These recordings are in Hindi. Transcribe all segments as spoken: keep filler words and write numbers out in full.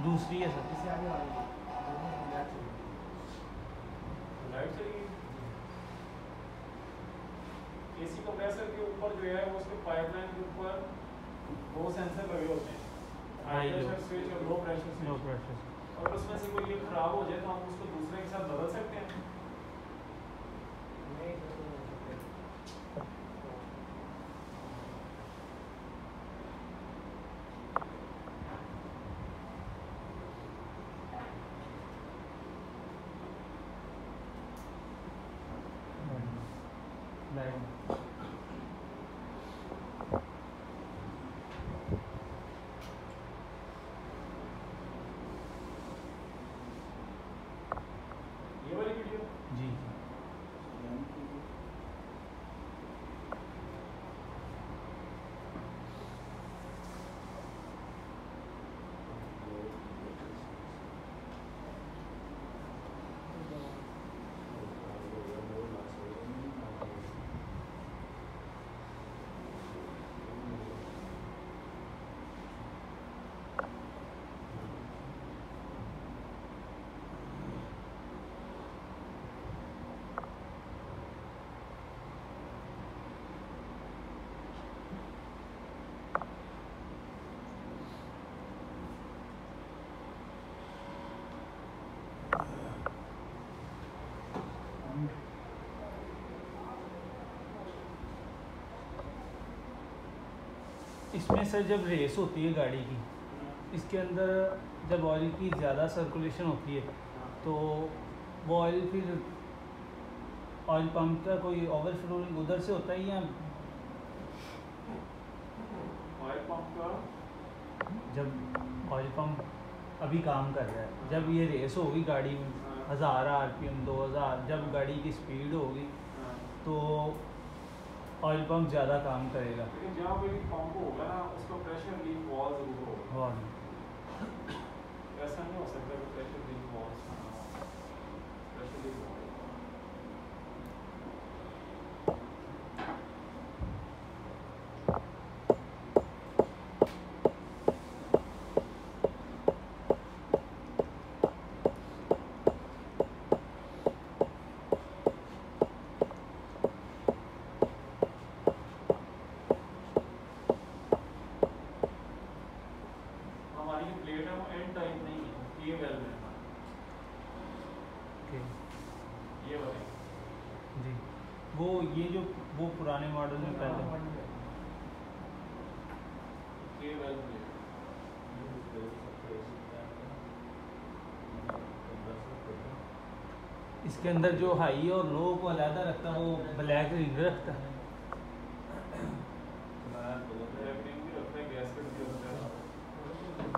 दूसरी है सर। इससे आगे वाली लाइट चलेगी। एसी कंप्रेसर के ऊपर जो है वो उसके पाइपलाइन के ऊपर दो सेंसर लगे होते हैं, हाई प्रेशर स्विच और low pressure switch. Low pressure. अगर उसमें से कोई एक खराब हो जाए तो हम उसको दूसरे के साथ बदल सकते हैं। नहीं तो हो सकते। लाइट ये वाली वीडियो जी। इसमें सर जब रेस होती है गाड़ी की, इसके अंदर जब ऑयल की ज़्यादा सर्कुलेशन होती है तो वो ऑयल फिर ऑयल पंप का कोई ओवरफ्लोइंग उधर से होता है या ऑयल पंप का जब ऑयल पंप अभी काम कर रहा है, जब ये रेस होगी गाड़ी में हज़ार आर पी एम दो हज़ार, जब गाड़ी की स्पीड होगी तो ऑयल पंप ज़्यादा काम करेगा। लेकिन जहाँ पे भी पंप होगा ना उसका प्रेशर लीक वॉल जरूर होगा। और ऐसा नहीं हो सकता कि pressure leak valves pressure leak valve हमारी जो प्लेट है वो एंड टाइप नहीं है, ये वेल में ओके ये वाले जी। वो ये जो वो पुराने मॉडल में पहले ये वेल में इसके अंदर जो हाई और लो को अलहदा रखता है वो ब्लैक रिंग रखता है। रिंग भी रखता है, गैसकेट भी रखता है।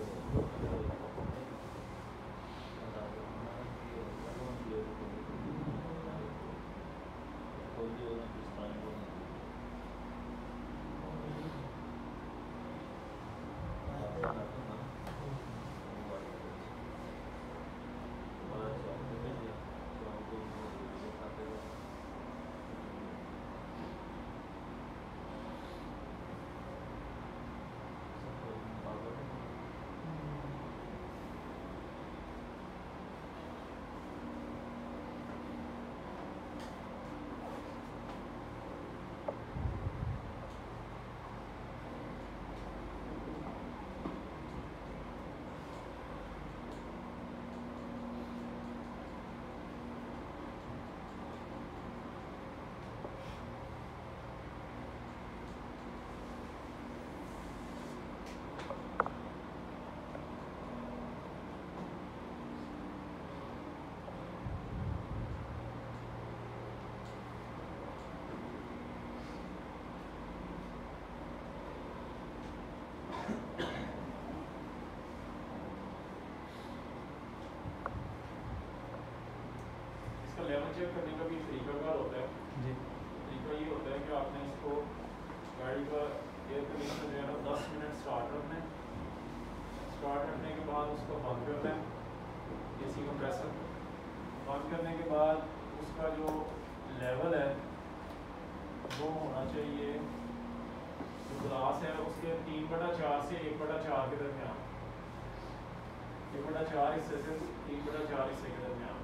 इसका लेवल चेक करने का भी तरीकाकार होता है। जी तरीका ये होता है कि आपने इसको गाड़ी का एयर कंडीशनर जो है ना दस मिनट स्टार्ट रखना है, स्टार्ट रखने के बाद उसको बंद करना है एसी कंप्रेसर, बंद करने के बाद उसका जो लेवल है वो होना चाहिए, जो ग्लास है उसके तीन बटा चार से एक बटा चार के दरमियान, एक बटा चार हिस्से से तीन बटा चार हिस्से के दरमियान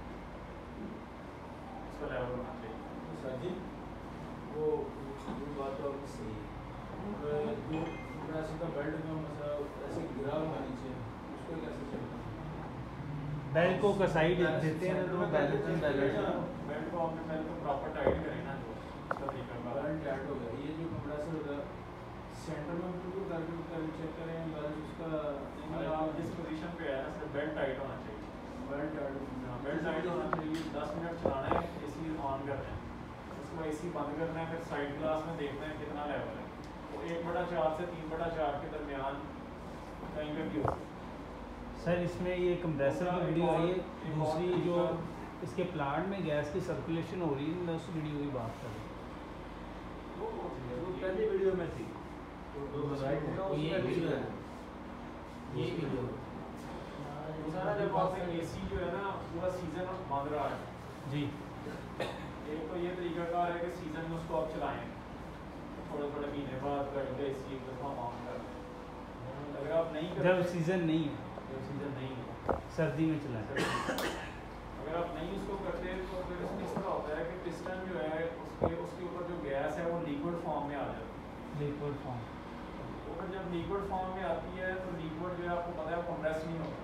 उसका लेवल होना चाहिए। सर जी वो वो बात तो आपकी सही है, जो कंप्रेसर का बेल्ट में मसला ऐसे गिरा हुआ नीचे उसको कैसे चेक करना? बेल्ट को कसाई देते हैं तो बैलेंसिंग बैलेंस बेल्ट को आपने पहले तो प्रॉपर टाइट करें ना, जो उसका तरीका का बेल्ट टाइट हो गया, ये जो कंप्रेसर होगा सेंटर में बिल्कुल करके करके चेक करें बैलेंस उसका मतलब आप जिस पोजीशन पे है ना सिर्फ बेल्ट टाइट होना चाहिए। बेल्ट टाइट बेल्ट टाइट होना चाहिए। दस मिनट चलाना है, एसी ऑन करना है, उसको एसी बंद करना है, फिर साइड ग्लास में देखना है कितना लेवल है। तो एक बटा चार से तीन बटा चार के दरमियान कहीं पे भी हो सकता है। सर इसमें ये कंप्रेसर की वीडियो आई है, दूसरी जो इसके प्लांट में गैस की सर्कुलेशन हो रही है, मैं उस वीडियो की बात कर रहा हूँ। वो वो वो पहली वीडियो में थी तो राइट है वो ये वीडियो है, ये वीडियो दूसरा जब आपने एसी जो है ना पूरा सीजन बंद रहा है जी, एक तो ये तरीकाकार है कि सीजन में उसको आप चलाएं, थोड़े थोड़े महीने बाद करके एसी एक दफ़ा ऑन कर दें। अगर आप नहीं जब करते सीज़न नहीं है, जब सीजन नहीं है सर्दी में चलाएं। अगर आप नहीं उसको करते तो फिर उसमें इस तरह होता है कि पिस्टन जो है उसके उसके ऊपर जो गैस है वो लिक्विड फॉर्म में आ जाती है। लिक्विड फॉर्म तो फिर जब लिक्विड फॉर्म में आती है तो लिक्विड जो है आपको पता है कंप्रेस नहीं होता,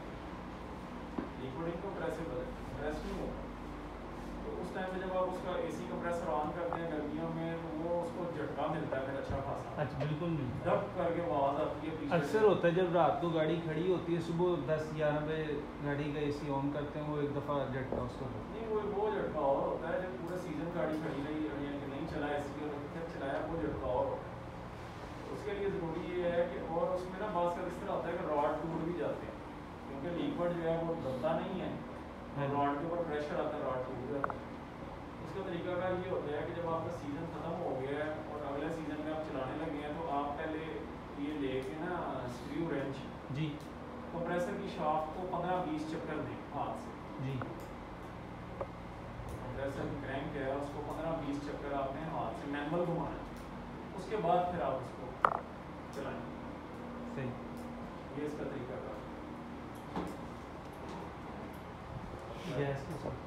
लिक्विड इनकम्प्रेसिबल है, कंप्रेस नहीं होता। तो उस टाइम पे जब आप उसका एसी कंप्रेसर ऑन करते हैं गर्मियों में तो वो उसको झटका मिलता है फिर अच्छा खासा, अच्छा बिल्कुल नहीं, दब करके आवाज़ आती है पीछे अक्सर से। होता है जब रात को गाड़ी खड़ी होती है, सुबह दस ग्यारह बजे गाड़ी का एसी ऑन करते हैं, वो एक दफ़ा झटका उसको लगता नहीं वो वो झटका और होता है जब पूरा सीजन गाड़ी खड़ी रही यानी कि नहीं चला एसी और फिर चलाया, वो झटका और होता है। तो उसके लिए ज़रूरी ये है कि और उसमें ना बात इस तरह होता है कि रॉड टूट भी जाते हैं क्योंकि लिक्विड जो है वो दबता नहीं है, है। रॉड के ऊपर प्रेशर आता है, रॉड टूट जाता है। उसका तरीका का ये होता है कि जब आपका सीज़न ख़त्म हो गया है और अगले सीज़न में आप चलाने लगे हैं तो आप पहले ये लेके ना स्क्रू रेंच जी कंप्रेसर की शाफ्ट को पंद्रह बीस चक्कर दें हाथ से। जी, कंप्रेसर की क्रैंक है उसको पंद्रह बीस चक्कर आपने हाथ से मैनुअल घुमाना है, उसके बाद फिर आप उसको चलाएं। सही, ये इसका तरीका का गैस की सर्कुलेशन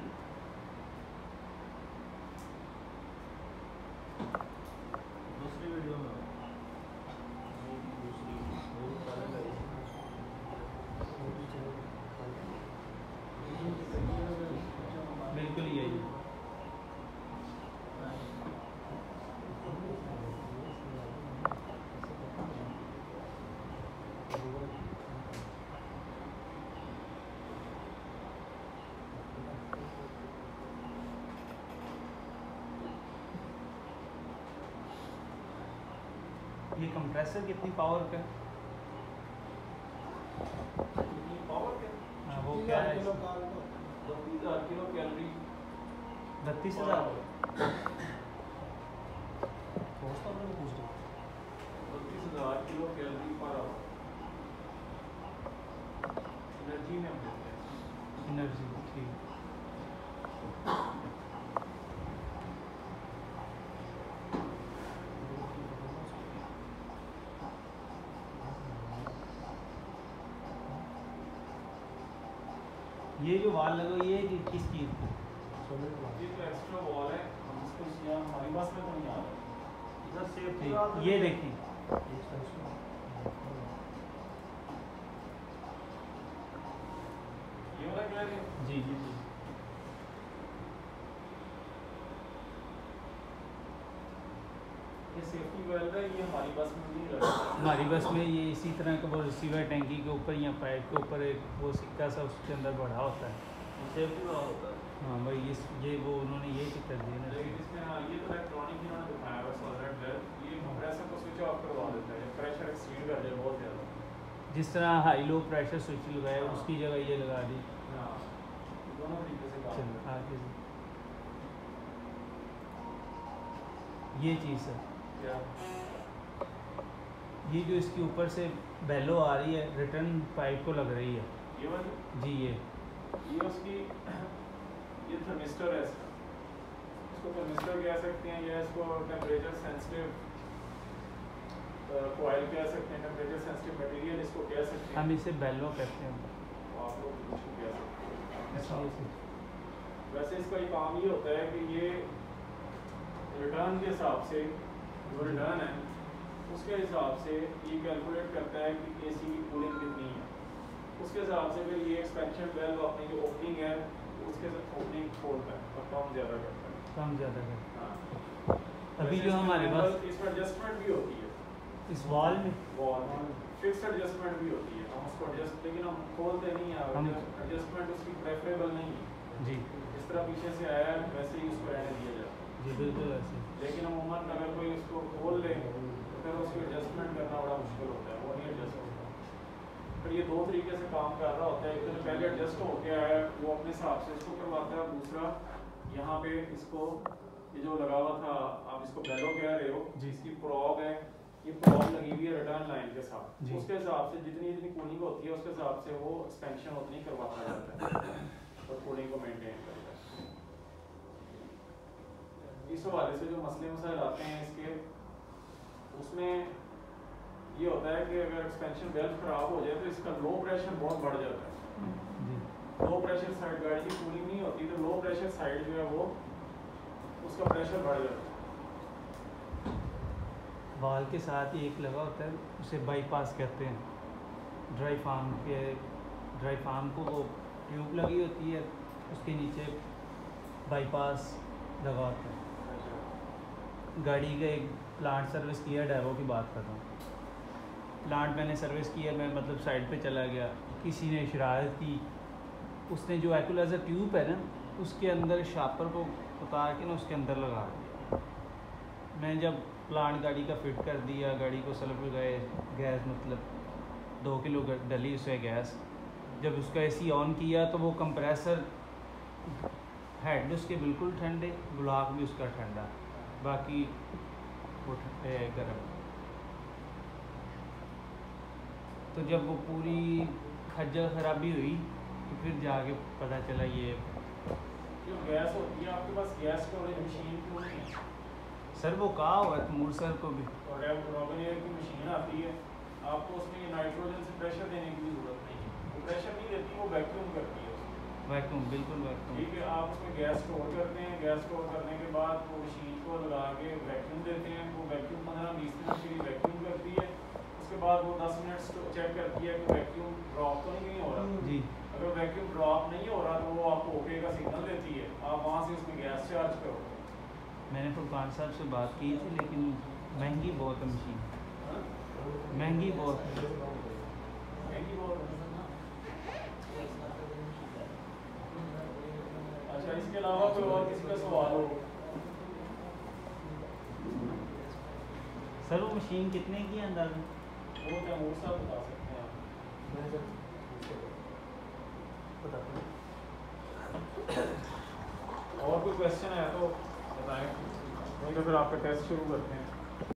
दूसरी वीडियो में दूसरी वो अलग है। बिल्कुल यही है। ये कंप्रेसर कितनी पावर का है? पावर के हाँ, वो क्या है? बत्तीस हज़ार किलो कैलोरी बत्तीस हज़ार बत्तीस हज़ार kilo calorie per hour energy में हम लेते हैं। एनर्जी, ठीक। ये जो वाल लगा ये कि किस चीज़ की? ये जो एक्स्ट्रा वॉल है हम इसको यहाँ हमारी बस में तो नहीं आ रहा इधर सेफ्टी ठीक, ये देखें, ये वाला क्लियर है। जी जी जी, ये सेफ्टी वेल्व है, ये हमारी बस में नहीं लगा। हमारी बस में ये इसी तरह का वो रिसीवर टैंकी के ऊपर या पाइप के ऊपर एक वो सिक्का सा उसके अंदर बढ़ा होता है। सेफ्टी वाला होता है। हाँ भाई, ये ये वो उन्होंने ये कर दिया ना। लेकिन इसमें हाँ ये तो इलेक्ट्रॉनिक इन्होंने दिखाया हुआ सॉलिड वेल्व, ये कंप्रेसर को स्विच ऑफ करवा देता है जब प्रेशर एक्सीड कर जाए बहुत ज़्यादा। जिस तरह हाई लो प्रेशर स्विच लगाया हाँ। उसकी जगह ये लगा दी। हाँ दोनों तरीके से काम चलो करता है। आगे से ये चीज़ है, क्या ये जो इसके ऊपर से बेलो आ रही है रिटर्न पाइप को लग रही है ये वाली जी, ये ये उसकी ये थर्मिस्टर है इसका, इसको थर्मिस्टर कह सकते हैं या इसको टेम्परेचर सेंसिटिव कोयल कह सकते हैं, टेम्परेचर सेंसिटिव मटेरियल इसको कह सकते हैं, हम इसे बेलो कहते हैं। आप लोग इसको कह सकते हैं। इसलिए से वैसे इसका ये काम ये होता है कि ये रिटर्न के हिसाब से जो रिटर्न है उसके हिसाब से ये कैलकुलेट करता है कि एसी की कूलिंग कितनी है, उसके हिसाब से फिर ये एक्सपेंशन वेल्व अपनी जो ओपनिंग है उसके ओपनिंग खोलता है और कम ज़्यादा करता है, कम ज़्यादा करते हाँ। हैं। अभी वैसे जो इसमें हमारे normal पास इसमें एडजस्टमेंट भी होती है, इस वॉल में वॉल फिक्स एडजस्टमेंट भी होती है, हम उसको एडजस्ट लेकिन हम खोलते नहीं हैं, हम एडजस्टमेंट उसकी प्रेफरेबल नहीं है, जी इस तरह पीछे से आया है वैसे ही उसको रहने दिया जाए, जी बिल्कुल ऐसे। लेकिन अमूमन अगर कोई उसको खोल ले तो फिर उसको एडजस्टमेंट करना बड़ा मुश्किल होता है, वो नहीं एडजस्ट होता। फिर ये दो तरीके से काम कर रहा होता है, एक तो पहले एडजस्ट हो गया है वो अपने हिसाब से इसको करवाता है, दूसरा यहाँ पे इसको ये जो लगा हुआ था आप इसको बेलो कह रहे हो जी। इसकी प्रॉब है, ये प्रॉब लगी हुई है रिटर्न लाइन के साथ, जी। उसके हिसाब से जितनी जितनी कूलिंग होती है उसके हिसाब से वो एक्सपेंशन उतनी करवाता जाता है और कूलिंग को मेंटेन करता है। इस हवाले से जो मसले मसाइल आते हैं इसके उसमें ये होता है कि अगर एक्सपेंशन वेल्व खराब हो जाए तो इसका लो प्रेशर बहुत बढ़ जाता है, जी लो प्रेशर साइड गाड़ी की कूलिंग नहीं होती तो लो प्रेशर साइड जो है वो उसका प्रेशर बढ़ जाता है। वॉल के साथ ही एक लगा होता है उसे बाईपास कहते हैं, ड्राई फार्म के ड्राई फार्म को वो ट्यूब लगी होती है उसके नीचे बाईपास लगा होता है। गाड़ी का एक प्लांट सर्विस किया, डैवो की बात कर रहा हूँ, प्लांट मैंने सर्विस किया, मैं मतलब साइड पे चला गया, किसी ने शरारत की, उसने जो एक्यूलाइजर ट्यूब है ना उसके अंदर शापर को उतार के ना उसके अंदर लगा दिया। मैं जब प्लांट गाड़ी का फिट कर दिया, गाड़ी को सल्फ गए, गैस मतलब दो किलो डली उसमें गैस, जब उसका एसी ऑन किया तो वो कंप्रेसर हेड उसके बिल्कुल ठंडे, ब्लॉक भी उसका ठंडा, बाकी वो गर्म। तो जब वो पूरी खज्जल खराबी हुई तो फिर जाके पता चला ये जो गैस होती है आपके पास गैस स्टोरेज मशीन क्यों नहीं है? सर वो कहा हुआ है तमूर सर को भी, और रॉबिन एयर की मशीन आती है, आपको उसमें नाइट्रोजन से प्रेशर देने की भी जरूरत नहीं है, वो प्रेशर नहीं देती, वो वैक्यूम करती है उसमें। वैक्यूम, बिल्कुल वैक्यूम। ठीक है, आप उसमें गैस स्टोर करते हैं, गैस स्टोर करने के बाद वो मशीन को लगा के वैक्यूम देते हैं, वो वैक्यूम पंद्रह बीस मिनट के लिए वैक्यूम करती है, उसके बाद वो दस मिनट चेक करती है कि वैक्यूम ड्रॉप तो नहीं हो रहा। जी अगर वैक्यूम ड्रॉप नहीं हो रहा तो वो आपको ओके का सिग्नल देती है, आप वहाँ से उसमें गैस चार्ज करो। मैंने फुरकान साहब से बात की थी लेकिन महंगी बहुत है मशीन, महंगी बहुत है। महंगी बहुत है। अच्छा, इसके अलावा कोई और किसी का सवाल हो? सर वो मशीन कितने की है अंदाज़ा? वो तैमूर साहब बता सकते हैं आप। और कोई क्वेश्चन है तो बताएं, नहीं तो फिर आपका टेस्ट शुरू करते हैं।